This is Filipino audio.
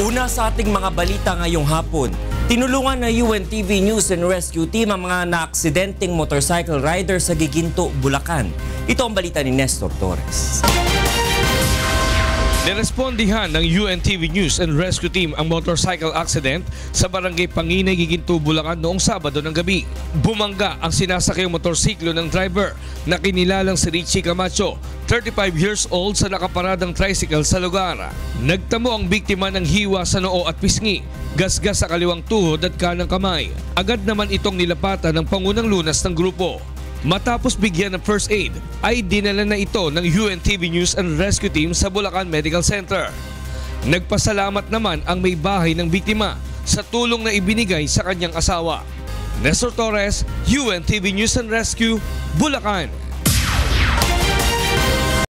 Una sa ating mga balita ngayong hapon, tinulungan ng UNTV News and Rescue Team ang mga naaksidenteng motorcycle rider sa Giginto, Bulacan. Ito ang balita ni Nestor Torres. Nirespondihan ng UNTV News and Rescue Team ang motorcycle accident sa barangay Panginay, Giginto, Bulacan noong Sabado ng gabi. Bumangga ang sinasakayang motorsiklo ng driver na kinilalang si Richie Camacho, 35 years old, sa nakaparadang tricycle sa lugar. Nagtamo ang biktima ng hiwa sa noo at pisngi, gasgas sa kaliwang tuhod at kanang kamay. Agad naman itong nilapatan ng pangunang lunas ng grupo. Matapos bigyan ng first aid, ay dinala na ito ng UNTV News and Rescue Team sa Bulacan Medical Center. Nagpasalamat naman ang may bahay ng biktima sa tulong na ibinigay sa kanyang asawa. Nestor Torres, UNTV News and Rescue, Bulacan.